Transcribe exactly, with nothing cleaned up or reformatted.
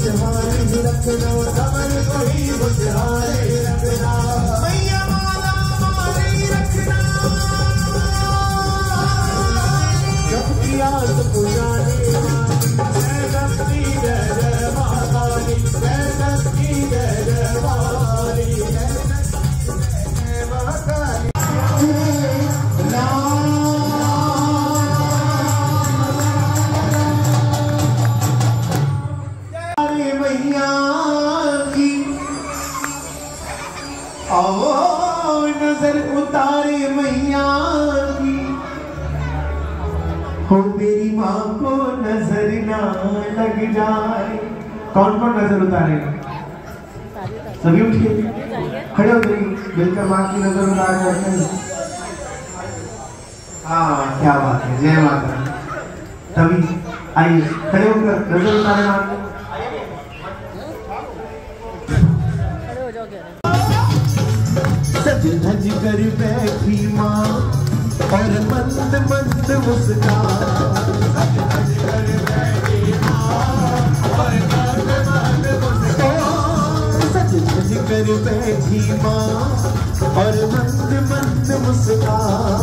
खुशहाली रखना, कमर को ही खुशहाली रखना, मैया माला मारी रखना, जब किया तो पुजारी जय शक्ति जय जय महाकाली, जय शक्ति जय जय महाकाली, जय शक्ति जय महाकाली। आओ नजर उतारे मैया की, हो मेरी माँ को नजर ना लग जाए। कौन कौन नजर उतारे? सभी उठिए, खड़े हो जाइए, मिलकर माँ की नजर उतार करते हैं। हाँ क्या बात है, जय माता। तभी आइए खड़े होकर नजर उतारे माँ को। सज धज कर बैठी माँ और मंद मंद मुस्कान, सज धज कर बैठी माँ और मंद मंद मुस्कान, सज धज कर बैठी माँ और मंद मंद मुस्कान।